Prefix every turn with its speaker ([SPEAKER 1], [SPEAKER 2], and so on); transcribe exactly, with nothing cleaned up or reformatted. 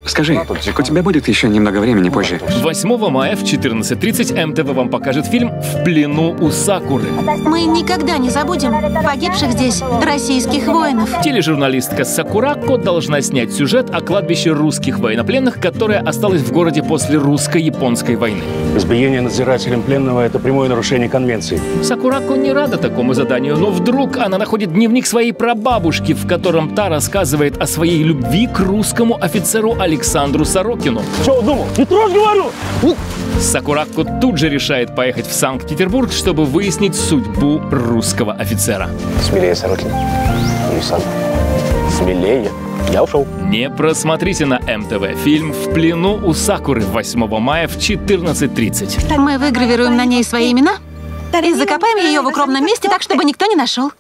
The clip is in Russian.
[SPEAKER 1] Скажи, у тебя будет еще немного времени позже?
[SPEAKER 2] восьмого мая в четырнадцать тридцать эм тэ вэ вам покажет фильм «В плену у Сакуры».
[SPEAKER 3] Мы никогда не забудем погибших здесь российских воинов.
[SPEAKER 2] Тележурналистка Сакурако должна снять сюжет о кладбище русских военнопленных, которое осталось в городе после русско-японской войны.
[SPEAKER 4] Избиение надзирателем пленного – это прямое нарушение конвенции.
[SPEAKER 2] Сакурако не рада такому заданию, но вдруг она находит дневник своей прабабушки, в котором та рассказывает о своей любви к русскому офицеру Александру Сорокину.
[SPEAKER 4] Что думал? Не трожь, говорю!
[SPEAKER 2] Сакурако тут же решает поехать в Санкт-Петербург, чтобы выяснить судьбу русского офицера.
[SPEAKER 4] Смелее, Сорокин. Ну, сам. Смелее. Я ушел.
[SPEAKER 2] Не просмотрите на эм тэ вэ фильм «В плену у Сакуры» восьмого мая в четырнадцать тридцать.
[SPEAKER 3] Мы выгравируем на ней свои имена и закопаем ее в укромном месте так, чтобы никто не нашел.